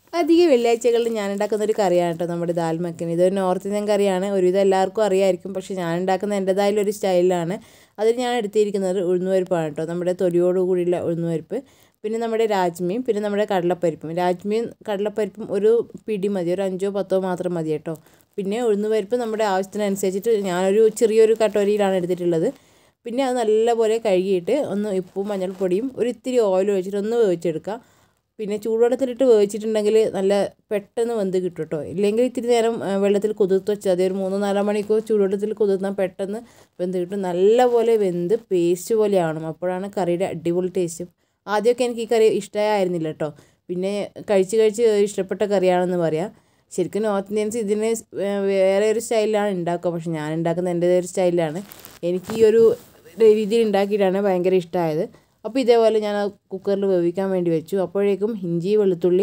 അധിക വെള്ളിയാഴ്ചകളിൽ ഞാൻ ഉണ്ടാക്കുന്ന ഒരു കറിയാണ് കേട്ടോ നമ്മുടെ ദാൽ മഖനി. ഇതൊരു നോർത്ത് ഇന്ത്യൻ കറിയാണ്. ഒരുവിധം എല്ലാവർക്കും അറിയാമായിരിക്കും. പക്ഷേ ഞാൻ ഉണ്ടാക്കുന്ന എൻ്റെതായാലൊരു സ്റ്റൈലിലാണ്. അതിൽ ഞാൻ എടുത്തിരിക്കുന്നത് ഉഴുന്നുപരിപ്പാണ് കേട്ടോ, നമ്മുടെ തൊലിയോട് കൂടിയുള്ള ഉഴുന്നുപരിപ്പ്. പിന്നെ നമ്മുടെ രാജ്മയും പിന്നെ നമ്മുടെ കടലപ്പരിപ്പും. രാജ്മയും കടലപ്പരിപ്പും ഒരു പിടി മതി, ഒരു 5 10 മാത്രം മതി കേട്ടോ. പിന്നെ ഉഴുന്നുപരിപ്പ് നമ്മുടെ ആവശ്യത്തിനനുസരിച്ചിട്ട് ഞാനൊരു ചെറിയൊരു കട്ടോരിയിലാണ് എടുത്തിട്ടുള്ളത്. പിന്നെ അത് നല്ലപോലെ കഴുകിയിട്ട് ഒന്ന് ഉപ്പും മഞ്ഞൾപ്പൊടിയും ഒരു ഇത്തിരി ഓയിൽ ഒഴിച്ചിട്ട് ഒന്ന് വേവിച്ചെടുക്കുക. പിന്നെ ചൂടുവെള്ളത്തിലിട്ട് വേവിച്ചിട്ടുണ്ടെങ്കിൽ നല്ല പെട്ടെന്ന് വെന്ത് കിട്ടും കേട്ടോ. ഇല്ലെങ്കിൽ ഇത്തിരി നേരം വെള്ളത്തിൽ കുതിർത്ത് വെച്ചാൽ മതി. ഒരു 3-4 മണിക്കൂർ ചൂടുവെള്ളത്തിൽ കുതിർന്നാൽ പെട്ടെന്ന് വെന്ത് കിട്ടും. നല്ലപോലെ വെന്ത് പേസ്റ്റ് പോലെ ആവണം, അപ്പോഴാണ് കറിയുടെ അടിപൊളി ടേസ്റ്റ്. ആദ്യമൊക്കെ എനിക്ക് ഈ കറി ഇഷ്ടമായിരുന്നില്ല കേട്ടോ. പിന്നെ കഴിച്ച് ഇഷ്ടപ്പെട്ട കറിയാണെന്ന് പറയാം. ശരിക്കും നോർത്ത് ഇന്ത്യൻസ് ഇതിന് വേറെ ഒരു സ്റ്റൈലിലാണ് ഉണ്ടാക്കുക. പക്ഷെ ഞാൻ ഉണ്ടാക്കുന്നത് എൻ്റേതൊരു സ്റ്റൈലിലാണ്. എനിക്ക് ഈ ഒരു രീതിയിൽ ഉണ്ടാക്കിയിട്ടാണ് ഭയങ്കര ഇഷ്ടമായത്. അപ്പോൾ ഇതേപോലെ ഞാൻ കുക്കറിൽ വേവിക്കാൻ വേണ്ടി വെച്ചു. അപ്പോഴേക്കും ഇഞ്ചി, വെളുത്തുള്ളി,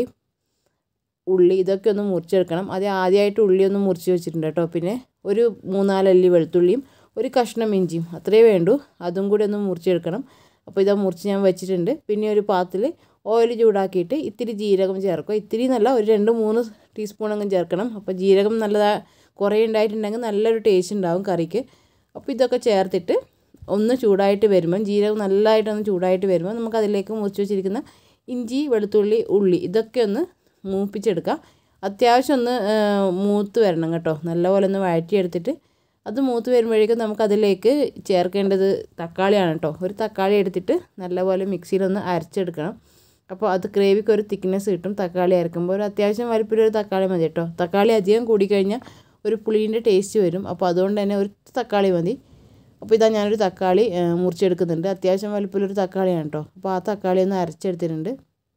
ഉള്ളി ഇതൊക്കെ ഒന്ന് മുറിച്ചെടുക്കണം. ആദ്യമായിട്ട് ഉള്ളി ഒന്ന് മുറിച്ച് വെച്ചിട്ടുണ്ട് കേട്ടോ. പിന്നെ ഒരു 3-4 അല്ലി വെളുത്തുള്ളിയും ഒരു കഷ്ണം ഇഞ്ചിയും അത്രയേ വേണ്ടൂ, അതും കൂടി ഒന്ന് മുറിച്ചെടുക്കണം. അപ്പോൾ ഇതാ മുറിച്ച് ഞാൻ വെച്ചിട്ടുണ്ട്. പിന്നെ ഒരു പാത്രത്തിൽ ഓയിൽ ചൂടാക്കിയിട്ട് ഇത്തിരി ജീരകം ചേർക്കുക. ഇത്തിരി നല്ല ഒരു 2-3 ടീസ്പൂണൊന്നും ചേർക്കണം. അപ്പോൾ ജീരകം നല്ലതാണ്, കുറേ ഉണ്ടായിട്ടുണ്ടെങ്കിൽ നല്ലൊരു ടേസ്റ്റ് ഉണ്ടാവും കറിക്ക്. അപ്പോൾ ഇതൊക്കെ ചേർത്തിട്ട് ഒന്ന് ചൂടായിട്ട് വരുമ്പം, ജീരകം നല്ലതായിട്ടൊന്ന് ചൂടായിട്ട് വരുമ്പോൾ നമുക്ക് അതിലേക്ക് മുറിച്ച് വെച്ചിരിക്കുന്ന ഇഞ്ചി, വെളുത്തുള്ളി, ഉള്ളി ഇതൊക്കെ ഒന്ന് മൂപ്പിച്ചെടുക്കാം. അത്യാവശ്യം ഒന്ന് മൂത്ത് വരണം കേട്ടോ. നല്ലപോലെ ഒന്ന് വഴറ്റിയെടുത്തിട്ട് അത് മൂത്ത് വരുമ്പോഴേക്കും നമുക്കതിലേക്ക് ചേർക്കേണ്ടത് തക്കാളിയാണ് കേട്ടോ. ഒരു തക്കാളി എടുത്തിട്ട് നല്ലപോലെ മിക്സിയിലൊന്ന് അരച്ചെടുക്കണം. അപ്പോൾ അത് ഗ്രേവിക്ക് ഒരു തിക്നെസ് കിട്ടും. തക്കാളി അരക്കുമ്പോൾ ഒരു അത്യാവശ്യം വലിപ്പമുള്ളൊരു തക്കാളി മതി കേട്ടോ. തക്കാളി അധികം കൂടിക്കഴിഞ്ഞാൽ ഒരു പുളീൻ്റെ ടേസ്റ്റ് വരും. അപ്പോൾ അതുകൊണ്ട് തന്നെ ഒരു തക്കാളി മതി. അപ്പോൾ ഇതാ ഞാനൊരു തക്കാളി മുറിച്ചെടുക്കുന്നുണ്ട്. അത്യാവശ്യം വലിപ്പമുള്ളൊരു തക്കാളിയാണ് കേട്ടോ. അപ്പോൾ ആ തക്കാളി ഒന്ന് അരച്ചെടുത്തിട്ടുണ്ട്.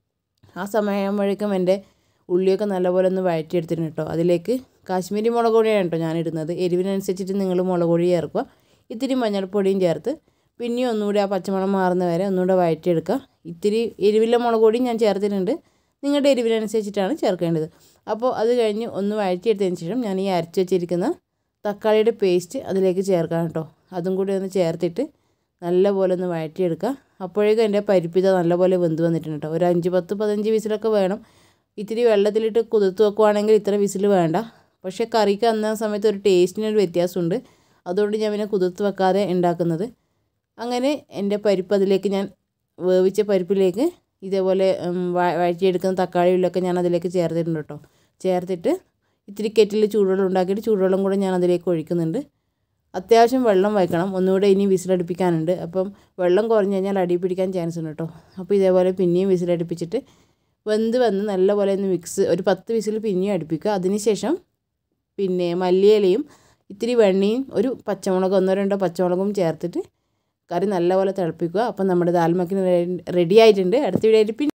ആ സമയമാകുമ്പോഴേക്കും എൻ്റെ ഉള്ളിയൊക്കെ നല്ലപോലെ ഒന്ന് വഴറ്റിയെടുത്തിട്ടുണ്ട് കേട്ടോ. അതിലേക്ക് കാശ്മീരി മുളക് പൊടിയാണ് കേട്ടോ ഞാനിടുന്നത്. എരിവിനനുസരിച്ചിട്ട് നിങ്ങൾ മുളക് പൊടി ചേർക്കുക. ഇത്തിരി മഞ്ഞൾപ്പൊടിയും ചേർത്ത് പിന്നെയും ഒന്നുകൂടി ആ പച്ചമണം മാറുന്ന വരെ ഒന്നുകൂടെ വഴറ്റിയെടുക്കുക. ഇത്തിരി എരിവില്ല മുളക് പൊടിയും ഞാൻ ചേർത്തിട്ടുണ്ട്. നിങ്ങളുടെ എരിവിനനുസരിച്ചിട്ടാണ് ചേർക്കേണ്ടത്. അപ്പോൾ അത് കഴിഞ്ഞ് ഒന്ന് വഴറ്റിയെടുത്തതിന് ശേഷം ഞാൻ ഈ അരച്ച് വെച്ചിരിക്കുന്ന തക്കാളിയുടെ പേസ്റ്റ് അതിലേക്ക് ചേർക്കാം കേട്ടോ. അതും കൂടി ഒന്ന് ചേർത്തിട്ട് നല്ലപോലെ ഒന്ന് വഴറ്റിയെടുക്കുക. അപ്പോഴേക്കും എൻ്റെ പരിപ്പിത നല്ലപോലെ വെന്ത് വന്നിട്ടുണ്ട് കേട്ടോ. ഒരു 5-10-15 വിസിലൊക്കെ വേണം. ഇത്തിരി വെള്ളത്തിലിട്ട് കുതിർത്ത് വെക്കുവാണെങ്കിൽ ഇത്ര വിസിൽ വേണ്ട. പക്ഷേ കറിക്ക് അന്ന സമയത്ത് ഒരു ടേസ്റ്റിനൊരു വ്യത്യാസമുണ്ട്. അതുകൊണ്ട് ഞാൻ പിന്നെ കുതിർത്ത് വെക്കാതെ ഉണ്ടാക്കുന്നത്. അങ്ങനെ എൻ്റെ പരിപ്പ് അതിലേക്ക് ഞാൻ വേവിച്ച പരിപ്പിലേക്ക് ഇതേപോലെ വഴറ്റിയെടുക്കുന്ന തക്കാളി ഉള്ളിയൊക്കെ ഞാൻ അതിലേക്ക് ചേർത്തിട്ടുണ്ട് കേട്ടോ. ചേർത്തിട്ട് ഇത്തിരി കെറ്റിൽ ചൂടുവെള്ളം ഉണ്ടാക്കിയിട്ട് ചൂടുവെള്ളം കൂടെ ഞാൻ അതിലേക്ക് ഒഴിക്കുന്നുണ്ട്. അത്യാവശ്യം വെള്ളം വയ്ക്കണം, ഒന്നുകൂടെ ഇനി വിസിലടുപ്പിക്കാനുണ്ട്. അപ്പം വെള്ളം കുറഞ്ഞ് കഴിഞ്ഞാൽ അടി പിടിക്കാൻ ചാൻസ് ഉണ്ട് കേട്ടോ. അപ്പോൾ ഇതേപോലെ പിന്നെയും വിസിലടുപ്പിച്ചിട്ട് വെന്ത് വന്ന് നല്ലപോലെ ഒന്ന് ഒരു 10 വിസിൽ പിന്നെയും അടുപ്പിക്കുക. അതിനുശേഷം പിന്നെ മല്ലിയിലയും ഇത്തിരി വെണ്ണയും ഒരു പച്ചമുളക് 1-2 പച്ചമുളകും ചേർത്തിട്ട് കറി നല്ലപോലെ തിളപ്പിക്കുക. അപ്പം നമ്മുടെ ദാൽ മഖനി റെഡി ആയിട്ടുണ്ട്. അടുത്ത വീഡിയോയിൽ